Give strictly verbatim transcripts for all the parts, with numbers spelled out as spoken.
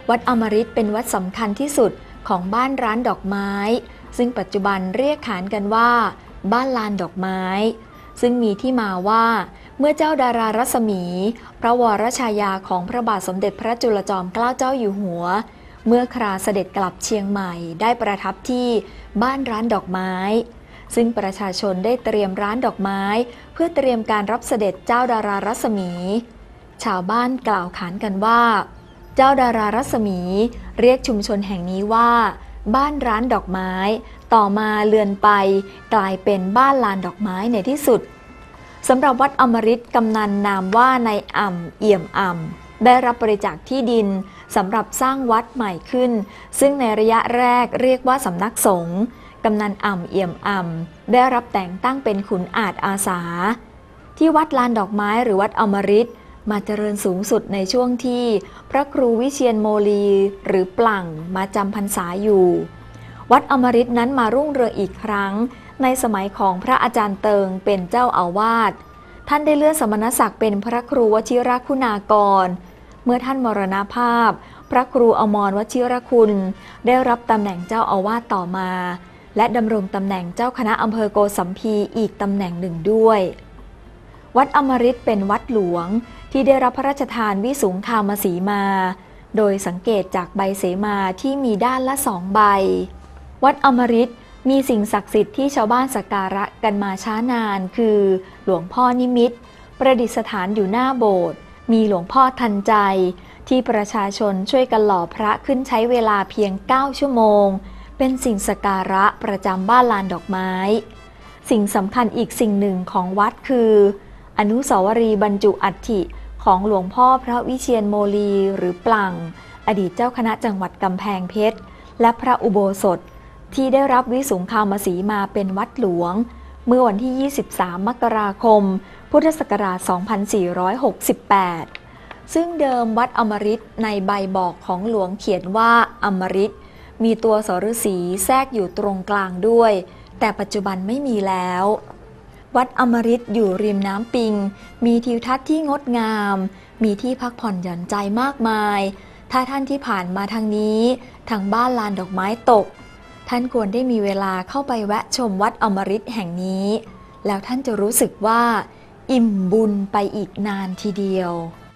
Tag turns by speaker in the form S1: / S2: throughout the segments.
S1: วัดอมฤตเป็นวัดสำคัญที่สุดของบ้านร้านดอกไม้ซึ่งปัจจุบันเรียกขานกันว่าบ้านลานดอกไม้ซึ่งมีที่มาว่าเมื่อเจ้าดารารัศมีพระวรชายาของพระบาทสมเด็จพระจุลจอมเกล้าเจ้าอยู่หัวเมื่อคราเสด็จกลับเชียงใหม่ได้ประทับที่บ้านร้านดอกไม้ซึ่งประชาชนได้เตรียมร้านดอกไม้เพื่อเตรียมการรับเสด็จเจ้าดารารัศมีชาวบ้านกล่าวขานกันว่าเจ้าดารารัศมีเรียกชุมชนแห่งนี้ว่าบ้านร้านดอกไม้ต่อมาเลือนไปกลายเป็นบ้านลานดอกไม้ในที่สุดสำหรับวัดอมฤตกำนันนามว่านายอ่ำเอี่ยมอ่ำได้รับบริจาคที่ดินสำหรับสร้างวัดใหม่ขึ้นซึ่งในระยะแรกเรียกว่าสำนักสงฆ์กำนันอ่ำเอี่ยมอ่ำได้รับแต่งตั้งเป็นขุนอาจอาสาที่วัดลานดอกไม้หรือวัดอมฤตมาเจริญสูงสุดในช่วงที่พระครูวิเชียรโมลีหรือปลั่งมาจำพรรษาอยู่วัดอมฤตนั้นมารุ่งเรืองอีกครั้งในสมัยของพระอาจารย์เติงเป็นเจ้าอาวาสท่านได้เลื่อนสมณศักดิ์เป็นพระครูวชิรคุณากรเมื่อท่านมรณภาพพระครูอมรวชิรคุณได้รับตำแหน่งเจ้าอาวาสต่อมาและดำรงตำแหน่งเจ้าคณะอำเภอโกสัมพีอีกตำแหน่งหนึ่งด้วยวัดอมฤตเป็นวัดหลวงที่ได้รับพระราชทานวิสุงคามสีมาโดยสังเกตจากใบเสมาที่มีด้านละสองใบวัดอมฤตมีสิ่งศักดิ์สิทธิ์ที่ชาวบ้านสักการะกันมาช้านานคือหลวงพ่อนิมิตรประดิษฐานอยู่หน้าโบสถ์มีหลวงพ่อทันใจที่ประชาชนช่วยกันหล่อพระขึ้นใช้เวลาเพียงเก้าชั่วโมงเป็นสิ่งสักการะประจำบ้านลานดอกไม้สิ่งสำคัญอีกสิ่งหนึ่งของวัดคืออนุสาวรีย์บรรจุอัฐิของหลวงพ่อพระวิเชียรโมลีหรือปลั่งอดีตเจ้าคณะจังหวัดกำแพงเพชรและพระอุโบสถที่ได้รับวิสุงคามสีมาเป็นวัดหลวงเมื่อวันที่ยี่สิบสามมกราคมพุทธศักราชสองพันสี่ร้อยหกสิบแปดซึ่งเดิมวัดอมฤตในใบบอกของหลวงเขียนว่าอมฤตมีตัวสฤาษีแทรกอยู่ตรงกลางด้วยแต่ปัจจุบันไม่มีแล้ววัดอมฤตอยู่ริมน้ำปิงมีทิวทัศน์ที่งดงามมีที่พักผ่อนหย่อนใจมากมายถ้าท่านที่ผ่านมาทางนี้ทางบ้านลานดอกไม้ตกท่านควรได้มีเวลาเข้าไปแวะชมวัดอมฤตแห่งนี้แล้วท่านจะรู้สึกว่าอิ่มบุญไปอีกนานทีเดียว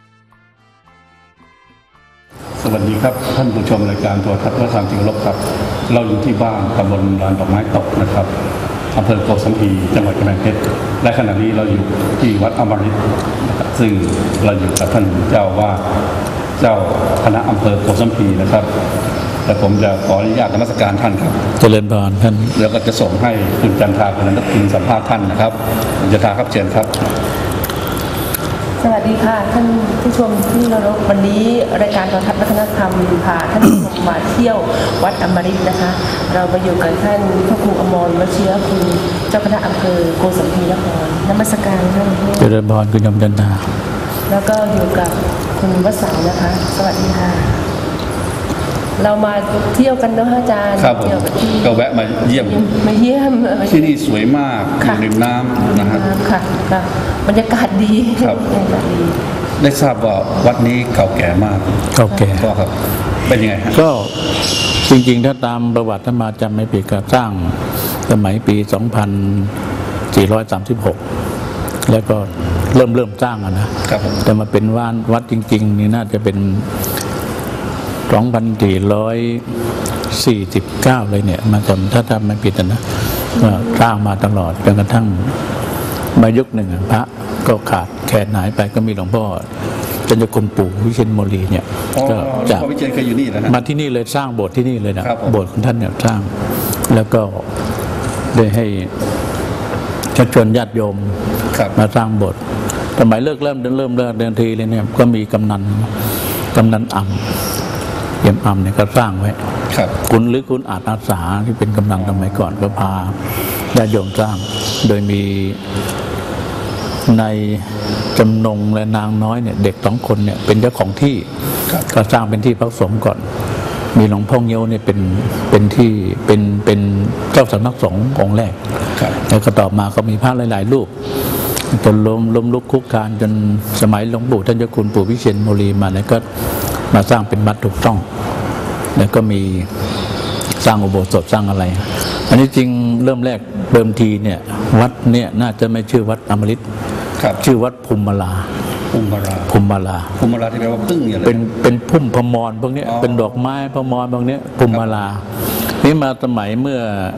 S2: สวัสดีครับท่านผู้ชมรายการโทรทัศน์พระธรรมที่เคารพครับเราอยู่ที่บ้านตำบลลานดอกไม้ตกนะครับอำเภอโกสัมพีจังหวัดกำแพงเพชรและขณะนี้เราอยู่ที่วัดอมฤตซึ่งเราอยู่กับท่านเจ้าว่าเจ้าคณะอำเภอโกสัมพีนะครับแต่ผมจะขออนุญาตนมัสการท่านครับ
S3: เจริญพรท่าน
S2: แล้วก็จะส่งให้คุณจันทราคุณนักพิมพ์สัมภาษณ์ท่านนะครับคุณจันทราครับเชิญครับ
S4: สวัสดีค่ะท่านผู้ชมที่เคารพวันนี้รายการโทรทัศน์วัฒนธรรมพาท่านผู้ชมมาเที่ยววัดอมฤตนะคะเราไปอยู่กับท่านพระครูอมรวชิรคุณเจ้าคณะอำเภอโกสัมพีนครนมัสการท่าน
S3: เจริญพรคุณยมจันทรา
S4: แล้วก็อยู่กับคุณวสันต์นะคะสวัสดีค่ะเรามาเที่ยวกันเนาะอาจารย์
S2: เที่ยวที่ก็แวะมาเยี่ยม
S4: มาเยี่ยม
S2: ที่นี่สวยมากอยู่ริมน้ำนะครับ
S4: ค่ะค่ะบรรยากาศดี
S2: ครับได้ทราบว่าวัดนี้เก่าแก่มาก
S3: เก่าแก่
S2: ก็ครับเป็นยังไง
S3: ก็จริงๆถ้าตามประวัติถ้ามาจำไม่ผิดก็สร้างสมัยปีสองพันสี่ร้อยสามสิบหกแล้วก็เริ่มเริ่มสร้างนะแต่มาเป็นวัดวัดจริงๆนี่น่าจะเป็นสองพันสี่ร้อยสี่สิบเก้าเลยเนี่ยมาจนถ้าทำไม่ผิดนะก็สร้างมาตลอดจนกระทั่งมายุคหนึ่งพระก็ขาดแคลนหายไปก็มีหลวงพ่อจันทคุณปู่วิเชียรโมลีเนี่ย
S2: ก็จากวิเชียรเคยอยู่นี่นะ
S3: มาที่นี่เลยสร้างโบสถ์ที่นี่เลยนะโบสถ์ของท่านเนี่ยสร้างแล้วก็ได้ให้ชักชวนญาติโยมมาสร้างโบสถ์สมัยเลิกเริ่มเริ่มเริ่มเดินทีเลยเนี่ยก็มีกำนันกำนันอ่ำเยี่ยมอ่ำเนี่ยก็สร้างไว้คุณหรือคุณอาจอาสาที่เป็นกำนันสมัยก่อนก็พาญาติโยมสร้างโดยมีในจำนงและนางน้อยเนี่ยเด็กสองคนเนี่ยเป็นเจ้าของที่ก็สร้างเป็นที่พักสงฆ์ก่อนมีหลวงพ่อเงี้ยวเนี่ยเป็นเป็นที่เป็นเป็นเจ้าสำนักสงฆ์องค์แรกแล้วก็ต่อมาก็มีพระหลายๆรูปจนล้มล้มลุกคุกคานจนสมัยหลวงปู่ท่านเจ้าคุณปู่วิเชียรโมลีมาเนี่ยก็มาสร้างเป็นวัดถูกต้องแล้วก็มีสร้างอุโบสถสร้างอะไรอันนี้จริงเริ่มแรกเดิมทีเนี่ยวัดเนี่ยน่าจะไม่ชื่อวัดอมฤตชื่อวัดภูมิมาลา
S2: ภูมิมาลา
S3: ภูมิมาลา
S2: ภูมิมาลาที่แปลว่าพึ่งอย่างไร
S3: เป็นเป็นพุ่มพมรพวกนี้เป็นดอกไม้พมรพวกนี้ภูมิมาลานี่มาสมัยเมื่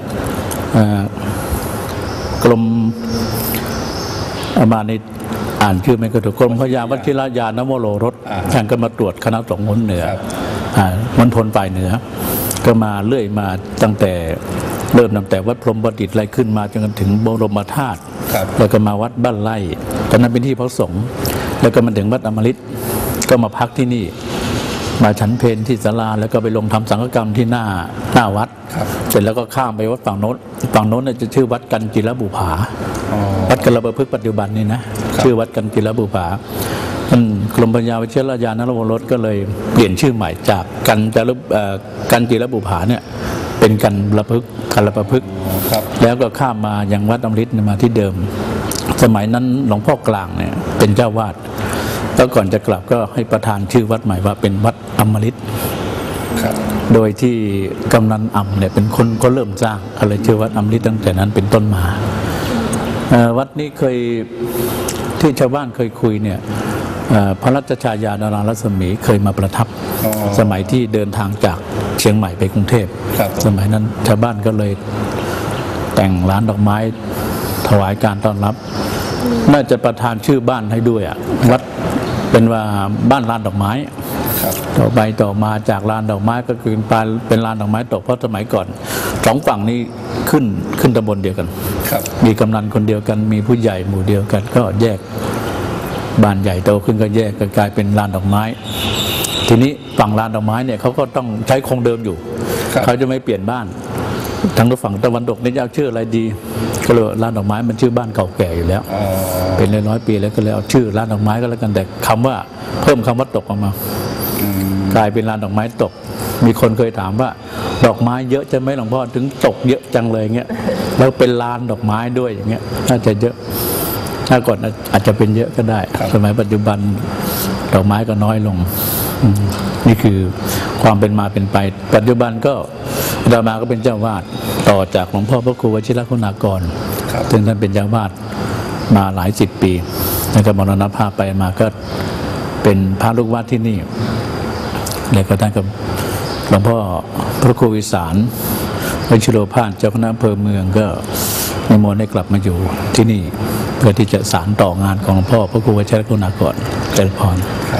S3: อกรมอามาในอ่านชื่อไม่ก็ถูกกรมพระยาวชิรญาณวโรรสท่านก็มาตรวจคณะสงฆ์มณฑลเหนือมณฑลฝ่ายเหนือก็มาเรื่อยมาตั้งแต่เริ่มตั้งแต่วัดพรหมประดิษฐ์ไล่ขึ้นมาจนถึงบรมธาตุแล้วก็มาวัดบ้านไร่ตอนนั้นเป็นที่พระสงฆ์แล้วก็มาถึงวัดอมฤตก็มาพักที่นี่มาฉันเพลที่ศาลาแล้วก็ไปลงทำสังฆกรรมที่หน้าหน้าวัดเสร็จแล้วก็ข้ามไปวัดฝั่งโน้นฝั่งโน้นจะชื่อวัดกันจิรบุภาวัดกัลปะพฤกษ์ปัจจุบันนี่นะชื่อวัดกันจิรบุภาท่านกรมพระยาวชิรญาณวโรรสก็เลยเปลี่ยนชื่อใหม่จากกันจรกันจิรบุภาเนี่ยเป็นกันละพฤกษ์กัลปะพฤกษ์แล้วก็ข้ามมายังวัดอมฤตมาที่เดิมสมัยนั้นหลวงพ่อกลางเนี่ยเป็นเจ้าวาดแล้วก่อนจะกลับก็ให้ประธานชื่อวัดใหม่ว่าเป็นวัดอมฤตโดยที่กำนันอ่ำเนี่ยเป็นคนก็เริ่มสร้างอะไรชื่อวัดอมฤตตั้งแต่นั้นเป็นต้นมาวัดนี้เคยที่ชาวบ้านเคยคุยเนี่ยพระราชชายาดารารัศมีเคยมาประทับสมัยที่เดินทางจากเชียงใหม่ไปกรุงเทพสมัยนั้นชาวบ้านก็เลยแต่งร้านดอกไม้ถวายการต้อนรับน่าจะประทานชื่อบ้านให้ด้วยอ่ะวัดเป็นว่าบ้านลานดอกไม้ต่อไปต่อมาจากลานดอกไม้ก็คือเป็นลานดอกไม้ตกเพราะสมัยก่อนสองฝั่งนี้ขึ้นขึ้นตำบลเดียวกันมีกำนันคนเดียวกันมีผู้ใหญ่หมู่เดียวกันก็แยกบ้านใหญ่โตขึ้นก็แยกกลายเป็นลานดอกไม้ทีนี้ฝั่งลานดอกไม้เนี่ยเขาก็ต้องใช้คงเดิมอยู่เขาจะไม่เปลี่ยนบ้านทางฝั่งตะวันตกนี่จะชื่ออะไรดีก็เลยร้านดอกไม้มันชื่อบ้านเก่าแก่อยู่แล้วเป็นร้อยร้อยปีแล้วก็เลยเอาชื่อร้านดอกไม้ก็แล้วกันแต่คำว่าเพิ่มคำว่าตกออกมากลายเป็นร้านดอกไม้ตกมีคนเคยถามว่าดอกไม้เยอะจะไหมหลวงพ่อถึงตกเยอะจังเลยเงี้ยแล้วเป็นลานดอกไม้ด้วยอย่างเงี้ยน่าจะเยอะถ้าก่อนอาจจะเป็นเยอะก็ได้สมัยปัจจุบันดอกไม้ก็น้อยลงนี่คือความเป็นมาเป็นไปปัจจุบันก็อาตมาก็เป็นเจ้าวาดต่อจากหลวงพ่อพระครูวชิรคุณากรซึ่งท่านเป็นเจ้าวาดมาหลายสิบปีแล้วก็มรณภาพไปมาก็เป็นพระลูกวัดที่นี่แล้วก็ท่านกับหลวงพ่อพระครูวิสารวชิโรภาสเจ้าคณะอำเภอเมืองก็นิมนต์ให้กลับมาอยู่ที่นี่เพื่อที่จะสานต่องานของหลวงพ่อพระครูวชิรคุณากรเจริญพร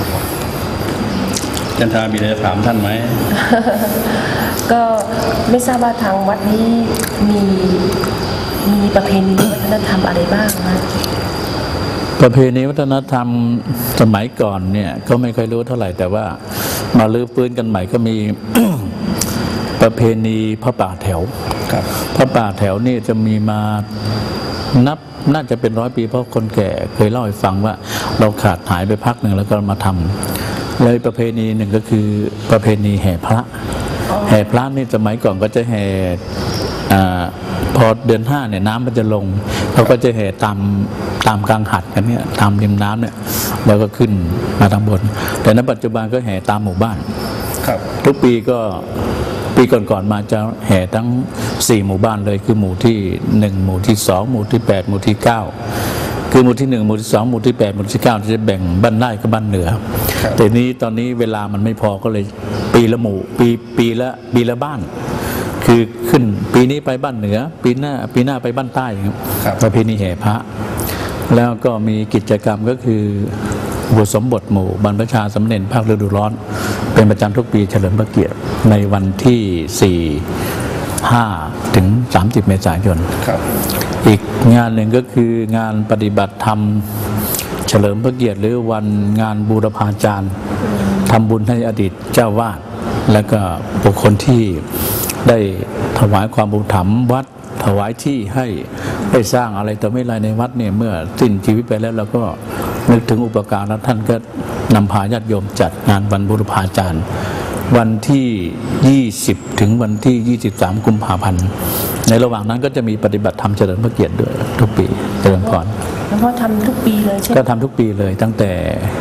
S2: จันทรามีอะไรจะถามท่านไหม
S4: ก็ไม่ทราบว่าทางวัดนี้มีมีประเพณีวัฒนธรรมอะไรบ้างนะ
S3: ประเพณีวัฒนธรรมสมัยก่อนเนี่ยก็ไม่ค่อยรู้เท่าไหร่แต่ว่ามาลื้อฟื้นกันใหม่ก็มี ประเพณีพระป่าแถวพระป่าแถวนี่จะมีมานับน่าจะเป็นร้อยปีเพราะคนแก่เคยเล่าให้ฟังว่าเราขาดหายไปพักหนึ่งแล้วก็มาทำเลยประเพณีหนึ่งก็คือประเพณีแห่พระแห่พระนี่สมัยก่อนก็จะแห่พอเดือนห้าเนี่ยน้ำมันจะลงเขาก็จะแห่ตามตามกลางหัดกันเนี่ยตามริมน้ำเนี่ยแล้วก็ขึ้นมาทางบนแต่ในปัจจุบันก็แห่ตามหมู่บ้านทุกปีก็ปีก่อนๆมาจะแห่ทั้งสี่หมู่บ้านเลยคือหมู่ที่หนึ่งหมู่ที่สองหมู่ที่แปดหมู่ที่เก้าคือหมู่ที่หนึ่งหมู่ที่สองหมู่ที่แปดหมู่ที่เก้าจะแบ่งบ้านใต้กับบ้านเหนือแต่นี้ตอนนี้เวลามันไม่พอก็เลยปีละหมู่ปีปีละปีละบ้านคือขึ้นปีนี้ไปบ้านเหนือปีหน้าปีหน้าไปบ้านใต้ครับประเพณีแห่พระแล้วก็มีกิจกรรมก็คืออุปสมบทหมู่บรรพชาสามเณรภาคฤดูร้อนเป็นประจำทุกปีเฉลิมพระเกียรติในวันที่สี่ ห้าถึงสามสิบเมษายนอีกงานหนึ่งก็คืองานปฏิบัติธรรมเฉลิมพระเกียรติหรือวันงานบูรพาจารย์ทำบุญให้อดีตเจ้าวาดและก็บุคคลที่ได้ถวายความบุญธรรมวัดถวายที่ให้ได้สร้างอะไรต่อไม่ไรในวัดเนี่ยเมื่อสิ้นชีวิตไปแล้วเราก็นึกถึงอุปการแล้วท่านก็นำพาญาติโยมจัดงานวันบูรพาจารย์วันที่ยี่สิบถึงวันที่ยี่สิบสามกุมภาพันธ์ในระหว่างนั้นก็จะมีปฏิบัติธรรมเฉลิมพระเกียรติด้วยทุกปีเจริญพร
S4: แล้วก็ทำทุกปีเลยใช่ไหม
S3: ก็ทำทุกปีเลยตั้งแต่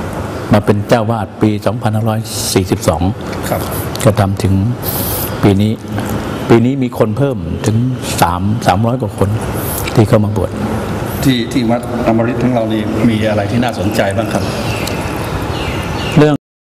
S3: มาเป็นเจ้าวาดปี สองพันห้าร้อยสี่สิบสอง
S2: ครับ
S3: ก็ทำถึงปีนี้ ปีนี้มีคนเพิ่มถึงสาม สามร้อยกว่าคนที่เข้ามาบวช
S2: ที่ที่วัดอมฤตของเรานี่มีอะไรที่น่าสนใจบ้างครับ